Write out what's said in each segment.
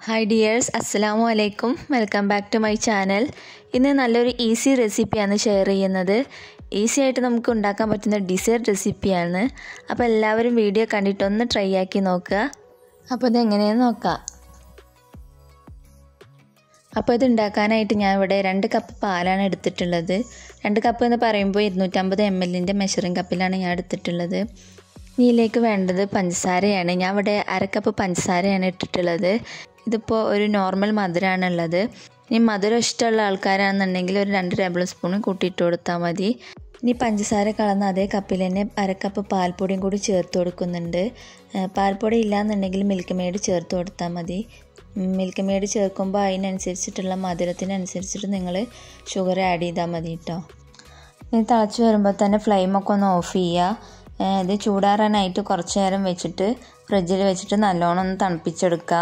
Hi dears, Assalamu alaikum. Welcome back to my channel. ഇന്ന് നല്ലൊരു easy റെസിപ്പിയാണ് share ചെയ്യുന്നത്. ഈസി ആയിട്ട് നമുക്ക് ഉണ്ടാക്കാൻ പറ്റുന്ന ഡിസേർട്ട് റെസിപ്പിയാണ്. അപ്പോൾ എല്ലാവരും വീഡിയോ കണ്ടിട്ട് ഒന്ന് ട്രൈ ആക്കി നോക്കുക. അപ്പോൾ ഇത് എങ്ങനെയാണെന്ന് നോക്കാം. അപ്പോൾ ഇത് ഉണ്ടാക്കാനായിട്ട് ഞാൻ ഇവിടെ 2 കപ്പ് പാലാണ് എടുത്തിട്ടുള്ളത്. 2 കപ്പ് എന്ന് പറയുമ്പോൾ 250 ml മെഷറിംഗ് കപ്പിലാണ് ഞാൻ എടുത്തിട്ടുള്ളത്. ഇതിലേക്ക് വേണ്ടത് പഞ്ചസാരയാണ്. ഞാൻ ഇവിടെ 1/2 കപ്പ് പഞ്ചസാരയാണ് ഇട്ടിട്ടുള്ളത്. ഇതിപ്പോൾ ഒരു നോർമൽ മധുരമാണുള്ളത്. ഇനി മധുരം ഇഷ്ടമുള്ള ആൾക്കാരാണെന്നുണ്ടെങ്കിൽ ഒരു 2 ടേബിൾ സ്പൂൺ കൂട്ടിയിട്ട് കൊടുത്താൽ മതി. ഇനി പഞ്ചസാര കളന്ന അതേ കപ്പിൽ തന്നെ 1/2 കപ്പ് പാൽപ്പൊടിയും കൂടി ചേർത്ത് കൊടുക്കുന്നുണ്ട്. പാൽപ്പൊടി ഇല്ലയെന്നുണ്ടെങ്കിൽ മിൽക്ക് മെയ്ഡ് ചേർത്ത് കൊടുത്താൽ മതി. മിൽക്ക് മെയ്ഡ് ചേർക്കുമ്പോൾ അതിനനുസരിച്ചിട്ടുള്ള മധുരത്തിനനുസരിച്ചിട്ട് നിങ്ങൾ ഷുഗർ ആഡ് ചെയ്താൽ മതി കേട്ടോ. ഇനി തിളച്ച് വരുമ്പോൾ തന്നെ ഫ്ലെയിമൊക്കെ ഒന്ന് ഓഫ് ചെയ്യുക. ഇത് ചൂടാറാനായിട്ട് കുറച്ച് നേരം വെച്ചിട്ട് ഫ്രിഡ്ജിൽ വെച്ചിട്ട് നല്ലോണം ഒന്ന് തണുപ്പിച്ചെടുക്കുക.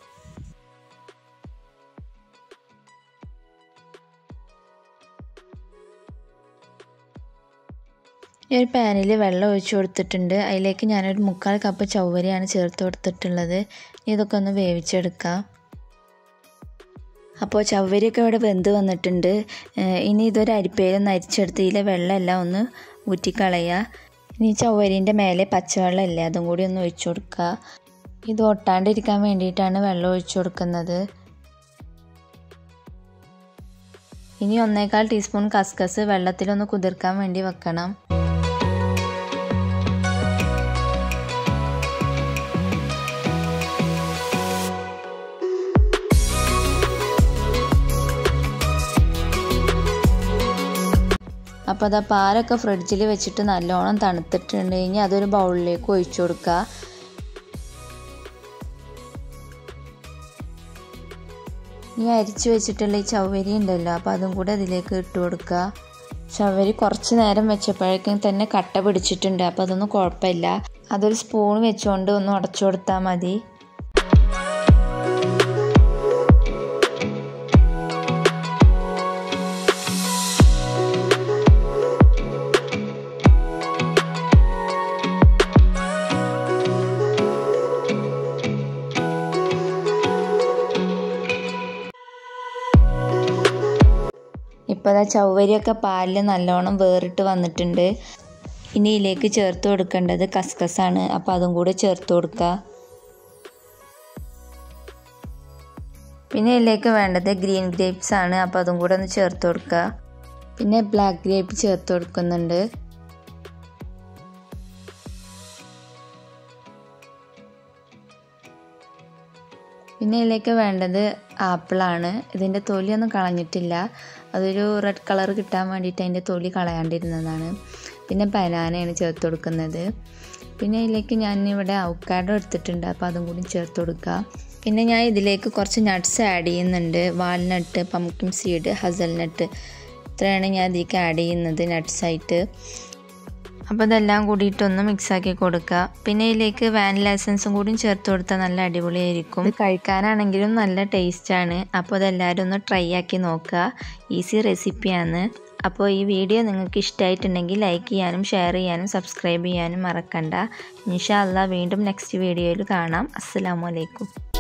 ഈ ഒരു പാനിൽ വെള്ളം ഒഴിച്ച് കൊടുത്തിട്ടുണ്ട്. അതിലേക്ക് ഞാനൊരു 3/4 കപ്പ് ചവ്വരിയാണ് ചേർത്ത് കൊടുത്തിട്ടുള്ളത്. ഇതൊക്കെ ഒന്ന് വേവിച്ചെടുക്കാം. അപ്പോൾ ചവ്വരിയൊക്കെ ഇവിടെ വെന്ത് വന്നിട്ടുണ്ട്. ഇനി ഇതൊരു അരിപ്പയിലൊന്ന് അരിച്ചെടുത്ത് ഇതിലെ വെള്ളമെല്ലാം ഒന്ന് ഊറ്റിക്കളയുക. ഇനി ചവ്വരീൻ്റെ മേലെ പച്ചവെള്ളം ഇല്ലേ അതും കൂടി ഒന്ന് ഒഴിച്ചു കൊടുക്കുക. ഇത് ഒട്ടാണ്ടിരിക്കാൻ വേണ്ടിയിട്ടാണ് വെള്ളം ഒഴിച്ചു കൊടുക്കുന്നത്. ഇനി 1/4 ടീസ്പൂൺ കസ്കസ് വെള്ളത്തിലൊന്ന് കുതിർക്കാൻ വേണ്ടി വെക്കണം. അപ്പോൾ അതാ പാലൊക്കെ ഫ്രിഡ്ജിൽ വെച്ചിട്ട് നല്ലോണം തണുത്തിട്ടുണ്ട്. ഇനി അതൊരു ബൗളിലേക്ക് ഒഴിച്ചു കൊടുക്കുക. ഇനി അരിച്ചു വെച്ചിട്ടുള്ള ഈ ചവ്വരി ഉണ്ടല്ലോ, അപ്പോൾ അതും കൂടെ അതിലേക്ക് ഇട്ട് കൊടുക്കുക. ചവ്വരി കുറച്ച് നേരം വെച്ചപ്പോഴേക്കും തന്നെ കട്ട പിടിച്ചിട്ടുണ്ട്. അപ്പോൾ അതൊന്നും കുഴപ്പമില്ല. അതൊരു സ്പൂൺ വെച്ചുകൊണ്ട് ഒന്ന് ഉടച്ചു കൊടുത്താൽ മതി. ഇപ്പോൾ ചവ്വരിയൊക്കെ പാലിൽ നല്ലോണം വേറിട്ട് വന്നിട്ടുണ്ട്. ഇനി ഇതിലേക്ക് ചേർത്ത് കൊടുക്കേണ്ടത് കസ്കസാണ്. അപ്പോൾ അതും കൂടെ ചേർത്ത് കൊടുക്കുക. പിന്നെ ഇതിലേക്ക് വേണ്ടത് ഗ്രീൻ ഗ്രേപ്സ് ആണ്. അപ്പോൾ അതും കൂടെ ഒന്ന് ചേർത്ത് കൊടുക്കുക. പിന്നെ ബ്ലാക്ക് ഗ്രേപ്പ് ചേർത്ത് കൊടുക്കുന്നുണ്ട്. പിന്നെ ഇതിലേക്ക് വേണ്ടത് ആപ്പിളാണ്. ഇതിൻ്റെ തൊലിയൊന്നും കളഞ്ഞിട്ടില്ല. അതൊരു റെഡ് കളർ കിട്ടാൻ വേണ്ടിയിട്ട് അതിൻ്റെ തൊലി കളയാണ്ടിരുന്നതാണ്. പിന്നെ ബനാനയാണ് ചേർത്ത് കൊടുക്കുന്നത്. പിന്നെ ഇതിലേക്ക് ഞാനിവിടെ അവക്കാഡോ എടുത്തിട്ടുണ്ട്. അപ്പോൾ അതും കൂടി ചേർത്ത് കൊടുക്കുക. പിന്നെ ഞാൻ ഇതിലേക്ക് കുറച്ച് നട്ട്സ് ആഡ് ചെയ്യുന്നുണ്ട്. വാൾനട്ട്, പംകിൻ സീഡ്, ഹസൽനട്ട്, ഇത്രയാണ് ഞാൻ ഇതിലേക്ക് ആഡ് ചെയ്യുന്നത് നട്ട്സായിട്ട്. അപ്പോൾ ഇതെല്ലാം കൂടിയിട്ടൊന്ന് മിക്സാക്കി കൊടുക്കുക. പിന്നെ ഇതിലേക്ക് വാനില എസൻസും കൂടി ചേർത്ത് കൊടുത്താൽ നല്ല അടിപൊളിയായിരിക്കും. ഇത് കഴിക്കാനാണെങ്കിലും നല്ല ടേസ്റ്റാണ്. അപ്പോൾ ഇതെല്ലാവരും ഒന്ന് ട്രൈ ആക്കി നോക്കുക. ഈസി റെസിപ്പിയാണ്. അപ്പോൾ ഈ വീഡിയോ നിങ്ങൾക്ക് ഇഷ്ടമായിട്ടുണ്ടെങ്കിൽ ലൈക്ക് ചെയ്യാനും ഷെയർ ചെയ്യാനും സബ്സ്ക്രൈബ് ചെയ്യാനും മറക്കണ്ട. ഇൻഷാ അല്ലാഹ് വീണ്ടും നെക്സ്റ്റ് വീഡിയോയിൽ കാണാം. അസ്സലാമു അലൈക്കും.